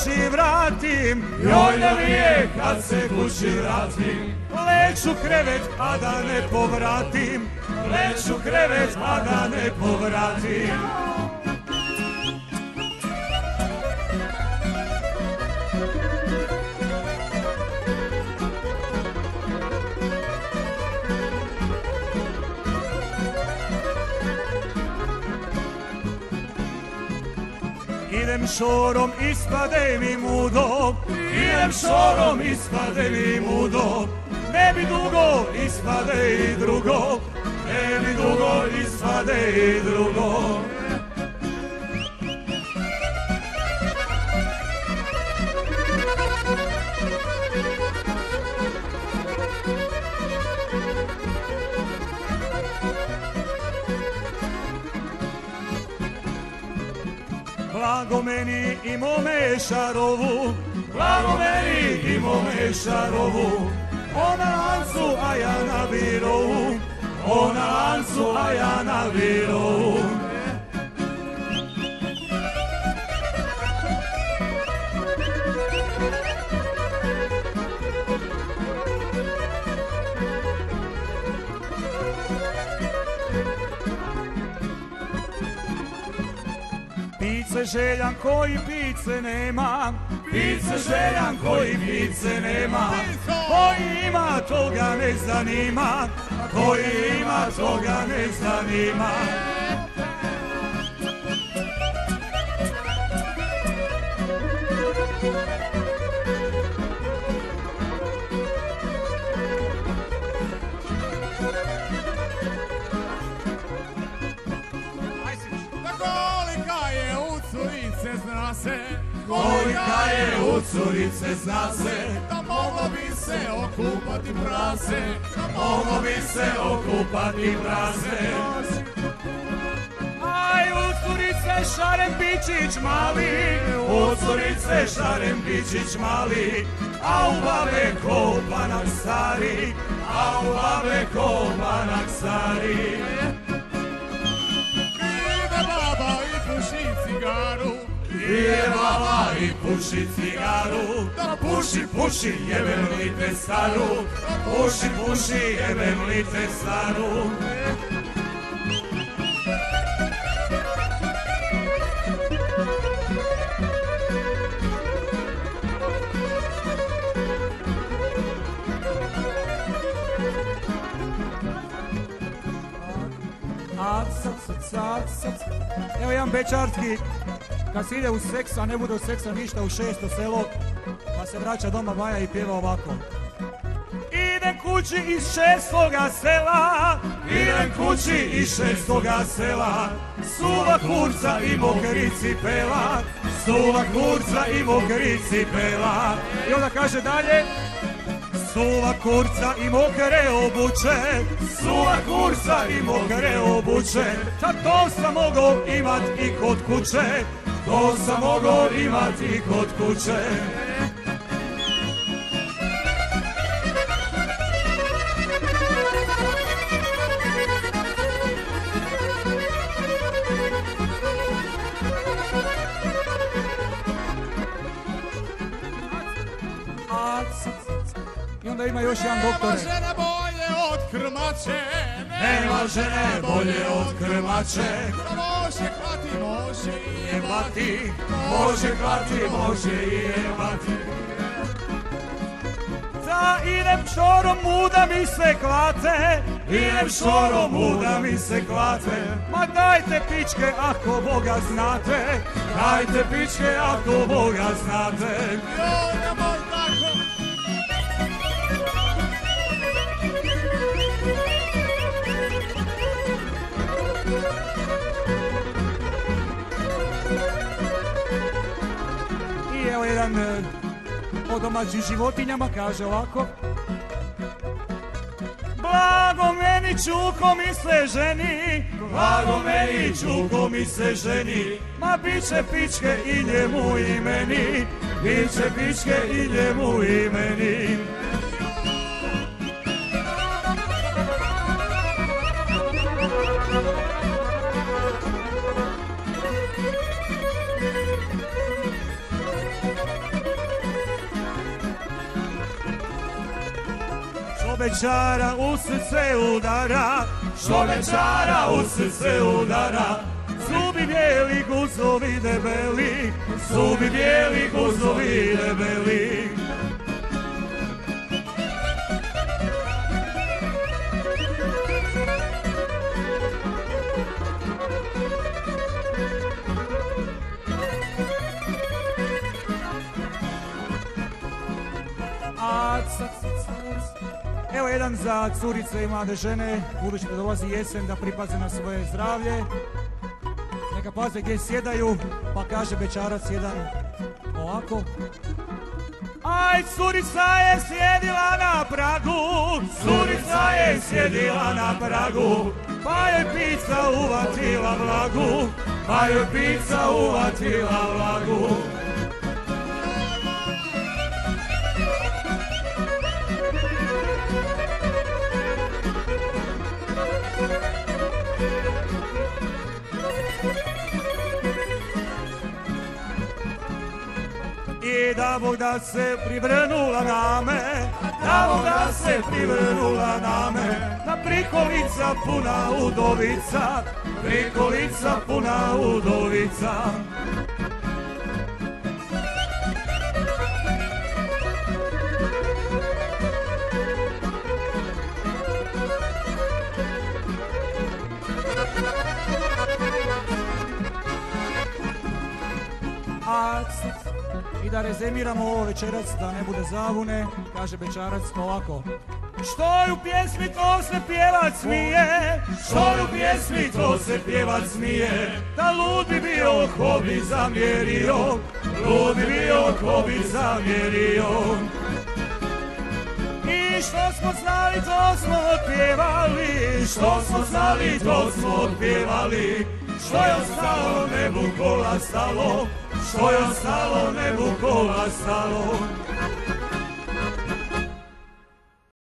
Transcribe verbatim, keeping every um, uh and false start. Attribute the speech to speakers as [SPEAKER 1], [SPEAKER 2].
[SPEAKER 1] kući vratim, joj ne mi je kad se kući vratim. Leću krevet, a da ne povratim, leću krevet, a da ne povratim. Idem šorom, ispade mi mudo, idem šorom, ispade mi mudo. Ne bi dugo, ispade i drugo, ne bi dugo, ispade i drugo. Blago meni i mome šarovu, blago meni i mome šarovu. Ona na lancu, a ja na birovu, ona na lancu, a ja na birovu. Pice željan koji pice nema, pice željan koji pice nema. Koji ima toga ne zanima, koji ima toga ne zanima. Kolika je u curice zna se, da moglo bi se okupati prase, da moglo bi se okupati prase. Aj u curice šarem pičić mali, u curice šarem pičić mali, a u babe ko banak stari, a u babe ko banak stari. Ide baba i puši cigaru, ide baba i puši cigaru, da puši, puši, jebem li te staru, puši, puši, jebem li te staru. Evo jedan bečarski, kad se ide u seks, a ne bude u seksa ništa, u šesto selo, pa se vraća doma Baja i pjeva ovako. Idem kući iz šestoga sela, idem kući iz šestoga sela, suva kurca i mokri cipela, suva kurca i mokri cipela. I onda kaže dalje, suva kurca i mokre obuće, suva kurca i mokre obuće. Ta to sam mogao imat i kod kuće, to sam mogao imat i kod kuće. I onda ima još jedan doktor. Nema žene bolje od krmače, nema žene bolje od krmače. Može klati, može i jebati, može klati, može i jebati. Da idem šorom muda mi se klate, idem šorom muda mi se klate. Ma dajte pičke ako Boga znate, dajte pičke ako Boga znate. Joj, nemoj tako. I evo jedan o domaćim životinjama kaže ovako. Blago meni čuko mi se ženi, blago meni čuko mi se ženi. Ma biće pičke i njemu i meni, biće pičke i njemu i meni. bećara u srce udara, što bećara u srce udara. Zubi bijeli, guzovi debeli, zubi bijeli, guzovi debeli. A, c, c, c. Evo jedan za curice i mlade žene, budući da dolazi jesen, da pripaze na svoje zdravlje. Neka paze gdje sjedaju, pa kaže bećarac jedan ovako. Aj, curica je sjedila na pragu, curica je sjedila na pragu, pa joj pizza uvatila vlagu, pa joj pizza uvatila vlagu. I da Bog da se privrnula na me, da Bog da se privrnula na me, na prikolica puna udovica, prikolica puna udovica. A, i da rezimiramo ovo večerac, da ne bude zavune, kaže bećarac ovako. Što je u pjesmi to se pjevac smije, što je u pjesmi to se pjevac smije, da lud bi bio ko bi zamjerio, lud bi bio ko bi zamjerio. I što smo znali to smo otpjevali, što smo znali to smo otpjevali, što je ostalo nebu kola stalo, što je ostalo nebu kola stalo.